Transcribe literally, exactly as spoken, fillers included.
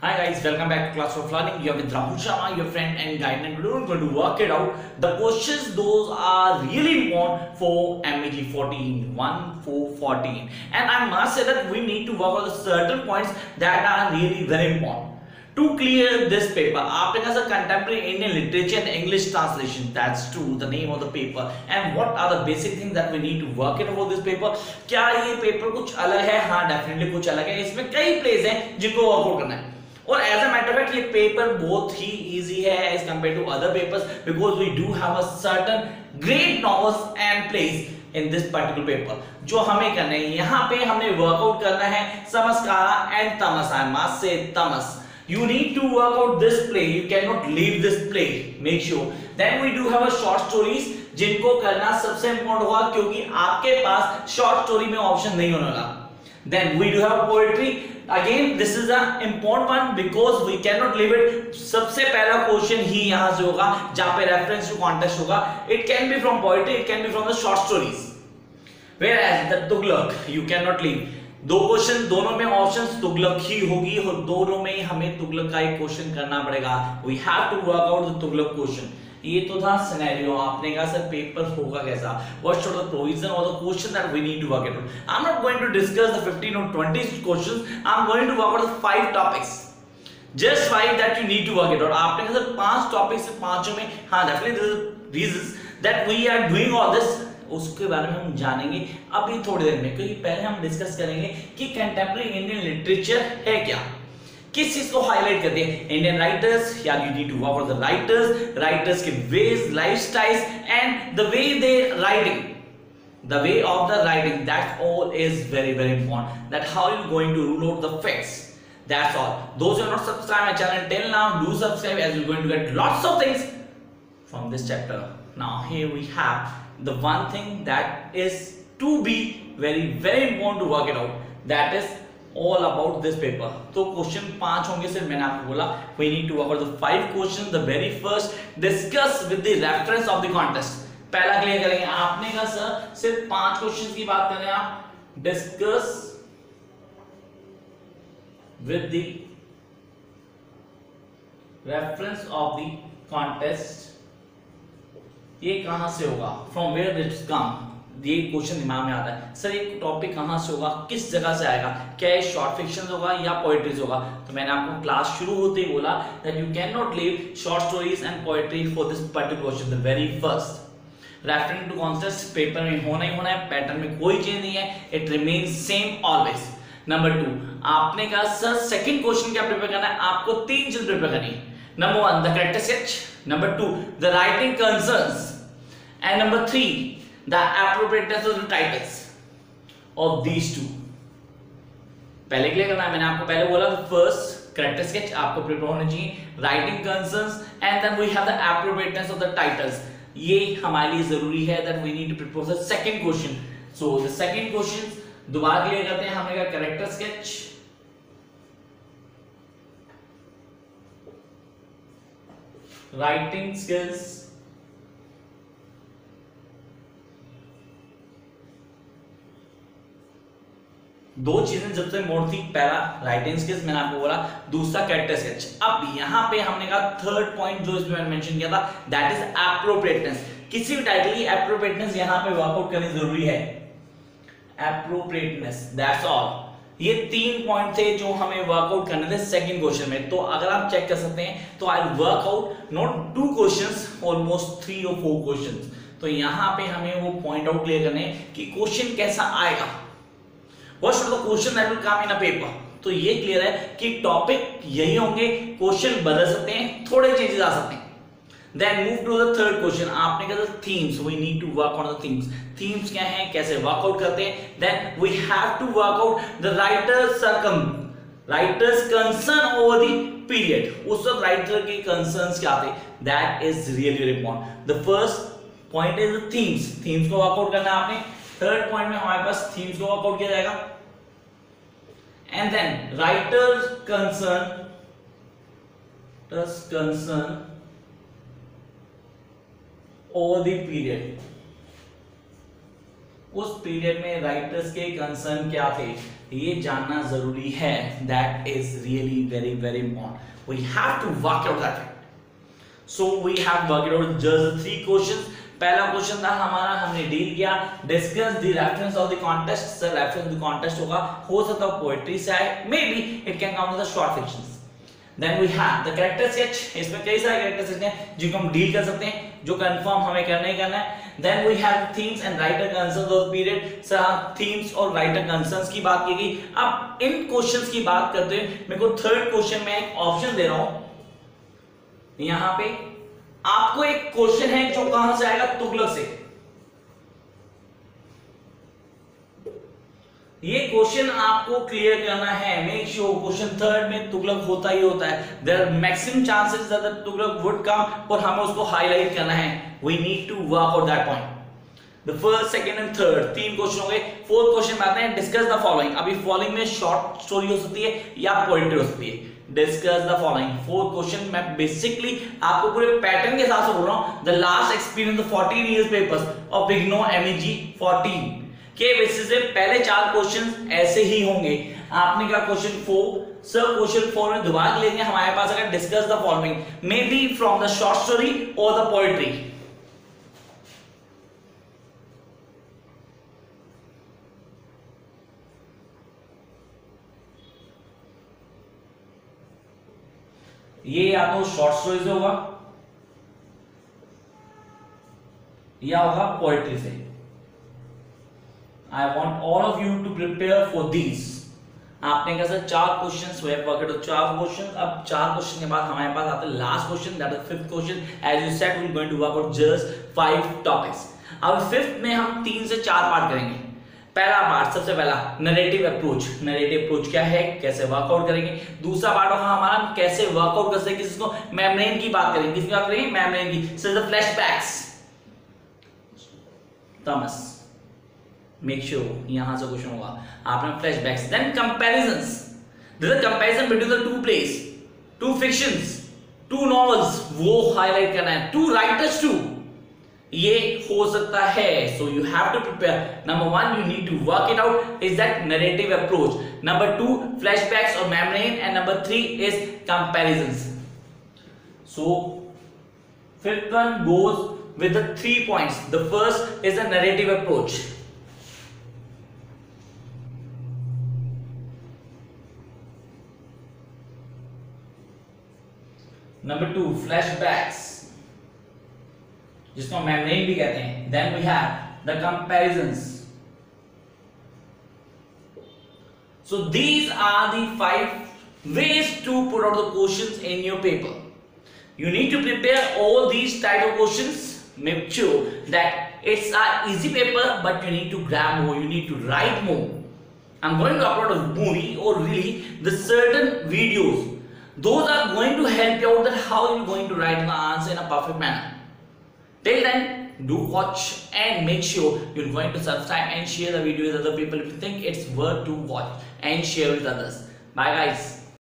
Hi guys, welcome back to Class of Learning. You're with Rahul Sharma, your friend and guide, and we're going to work it out. The questions, those are really important for M A G fourteen, one four fourteen. And I must say that we need to work on the certain points that are really very important. To clear this paper, आपने कहा sir contemporary Indian literature and English translation. That's true, the name of the paper. And what are the basic things that we need to work it about this paper? क्या ये paper कुछ अलग है? हाँ, definitely कुछ अलग है. इसमें कई plays हैं जिनको वर्कआउट करना है. और as a matter of fact ये पेपर बहुत ही इजी है as compare to other papers because we do have a certain great novels and place in this particular paper. जो हमें करना है यहाँ पे हमने वर्कआउट करना है समस्कारा and Tamas. I must say Tamas. You need to work out this play. You cannot leave this play. Make sure. Then we do have a short stories जिनको करना सबसे इम्पोर्टेंट होगा क्योंकि आपके पास शॉर्ट स्टोरी में ऑप्शन नहीं होने वाला. Then we do have poetry. Again, this is an important one because we cannot leave it. सबसे पहला क्वेश्चन ही यहाँ से होगा जहाँ पे रेफरेंस टू कॉन्टेक्स्ट होगा. It can be from poetry, it can be from the short stories. Whereas the Tughlaq you cannot leave. दो question दोनों में ऑप्शंस तुगलक ही होगी और दोनों में हमें तुगलक का एक क्वेश्चन करना पड़ेगा. We have to work out the Tughlaq question. ये तो था सिनेरियो. आपने कहा सर पेपर होगा कैसा? What should the provision or the question that we need to work it out? I'm not going to discuss the fifteen or twenty questions. I'm going to work out the five topics. Just five that you need to work it out. आपने कहा sir पांच topics से पांचों में हाँ definitely there is reasons that we are doing all this. उसके बारे में हम जानेंगे अभी थोड़ी देर में क्योंकि पहले हम डिस्कस करेंगे कि कंटेम्पररी इंडियन लिटरेचर है क्या, किस चीज को हाईलाइट करते हैं. इंडियन राइटर्स या you need to work on the writers, writers के ways, lifestyles and the way they writing, the way of the writing. That all is very very important. That how you going to rule out the facts. That's all. Those who are not subscribed my channel till now, do subscribe as you're going to get lots of things from this chapter. Now here we have the one thing that is to be very very important to work it out. That is all about this paper. तो question पांच होंगे. सिर्फ मैंने आपको बोला we need to work out the five questions. The very first discuss with the reference of the contest. पहला clear करेंगे. आपने कहा सर सिर्फ पांच क्वेश्चंस की बात कर रहे हैं आप. Discuss with the reference of the contest. ये कहां से होगा? From where it come? ये क्वेश्चन दिमाग में आता है सर ये टॉपिक कहां से होगा, किस जगह से आएगा, क्या ये शॉर्ट फिक्शन होगा या पोएट्रीज होगा. तो मैंने आपको क्लास शुरू होते ही बोला that you cannot leave short stories and poetry for this particular question. The very first referring to contest paper में होना ही होना है. पैटर्न में कोई चेंज नहीं है. It remains same always. Number two आपने कहा सर सेकंड क्वेश्चन क्या प्रिपेयर करना है? आपको तीन चीज प्रिपेयर करनी है. Number one the character sketch, number two the writing concerns and number three the appropriateness of the titles of these two. पहले क्लियर करना है. मैंने आपको पहले बोला फर्स्ट कैरेक्टर स्केच आपको प्रिपेयर होना चाहिए, writing concerns and then we have the appropriateness of the titles. ये हमारे लिए जरूरी है that we need to prepare the second question. So the second question दोबारा क्लियर करते हैं. हमने कहा कैरेक्टर स्केच, राइटिंग स्किल्स, दो चीजें जब से मोड़ थी. पहला राइटिंग स्किल्स मैंने आपको बोला, दूसरा कैरेक्टर स्केच. अब यहां पे हमने कहा थर्ड पॉइंट जो इसमें मैंने मेंशन किया था दैट इज एप्रोप्रिएटनेस. किसी भी टाइटल की एप्रोप्रिएटनेस यहां पे वर्कआउट करनी जरूरी है. Appropriateness that's all. ये तीन पॉइंट थे जो हमें वर्कआउट करने थे सेकंड क्वेश्चन में. तो अगर आप चेक कर सकते हैं तो I work out not two questions, almost three और फोर क्वेश्चंस. तो यहां पे हमें वो पॉइंट आउट क्लियर करने कि क्वेश्चन कैसा आएगा. What should the question that will come in a paper. तो ये क्लियर है कि टॉपिक यही होंगे, क्वेश्चन बदल सकते हैं, थोड़े चेंजेस आ सकते हैं. Then move to the third question. आपने कहा themes. We need to work on the themes. Themes क्या हैं, कैसे workout करते हैं. Then we have to work out the writer's circum, writer's concern over the period. उस वक्त writer के concerns क्या थे? That is really really important. The first point is the themes. Themes को workout करना है आपने. Third point में हमारे पास themes को workout किया जाएगा. And then writer's concern, writer's concern over the period. उस पीरियड में राइटर्स के कंसर्न क्या थे. ये जानना जरूरी है, that is really very very important. We have to work out that fact. So we have worked out just three questions. पहला क्वेश्चन था हमारा, हमने डील किया discuss the reference of the contest. Sir reference the contest होगा, हो सकता है poetry से आए, maybe it can come with the short fictions. Then we have the character sketch, इसमें कई सारे कैरेक्टर स्केच हैं जिनको हम डील कर सकते हैं, जो कंफर्म हमें करना ही करना है। Then we have themes and writer concerns of period. Sir themes और राइटर कंसर्न्स की बात की गई। अब इन क्वेश्चंस की बात करते हैं, मेरे को थर्ड क्वेश्चन में एक ऑप्शन दे रहा हूं। यहां पे आपको एक क्वेश्चन है जो कहां से आएगा, तुगलक से। ये क्वेश्चन आपको क्लियर करना है। मेक श्योर क्वेश्चन थर्ड में तुगलक होता ही होता है। There are maximum chances that Tughlaq would come, और हमें उसको हाईलाइट करना है। We need to work out that point. The first, second and third, तीन क्वेश्चन हो गए। फोर्थ क्वेश्चन में आते हैं, डिस्कस द फॉलोइंग। अभी फॉलोइंग में शॉर्ट स्टोरी हो सकती है या पोएट्री हो सकती है। Discuss the following, fourth question. मैं बेसिकली आपको पूरे पैटर्न के हिसाब से बोल रहा हूं। The last experience the fourteen years papers of IGNOU MEG fourteen के बेसिस पे पहले चार क्वेश्चन ऐसे ही होंगे। आपने कहा question four, sir question four में दोबारा लेंगे हमारे पास अगर discuss the following, maybe from the short story और द पोएट्री। ये या तो शॉर्ट स्टोरी से होगा या होगा पोएट्री से। I want all of you to prepare for these। आपने कहा सर चार questions, we have worked out चार क्वेश्चंस। अब चार क्वेश्चन के बाद हमारे पास आता है last question, that is fifth question. As you said, we are going to work out just five topics। अब फिफ्थ में हम तीन से चार पार्ट करेंगे। पहला पार्ट, सबसे पहला नरेटिव अप्रोच। नरेटिव अप्रोच क्या है, कैसे वर्कआउट करेंगे। दूसरा पार्ट होगा हमारा कैसे वर्कआउट कर सकते हैं, किसी को मेम्ब्रेन की बात करेंगे। किसकी बात करेंगे, मेम्ब्रेन की। So the flashbacks, Thomas, make sure यहां से क्वेश्चन होगा आपने flashbacks. Then comparisons, this is comparison between the two place, two fictions, two novels, वो हाईलाइट करना है। टू राइटर्स टू, ये हो सकता है। So you have to prepare. Number one, you need to work it out, is that narrative approach. Number two, flashbacks और membrane, and number three is comparisons. So fifth one goes with the three points. The first is the narrative approach. Number two, flashbacks, जिसको membrane भी कहते हैं। Then we have the comparisons. So these are the five ways to put out the questions in your paper. You need to prepare all these type of questions. Make sure that it's an easy paper, but you need to grab more, you need to write more. I'm going to upload a movie or really the certain videos. Those are going to help you out that how you're going to write the answer in a perfect manner. Till then, do watch and make sure you're going to subscribe and share the video with other people if you think it's worth to watch, and share with others. Bye guys.